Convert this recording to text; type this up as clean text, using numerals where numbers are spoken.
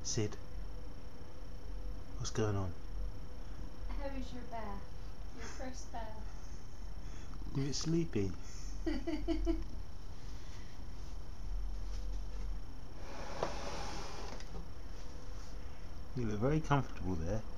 Sid, what's going on? How was your bath? Your first bath? You a bit sleepy? You look very comfortable there.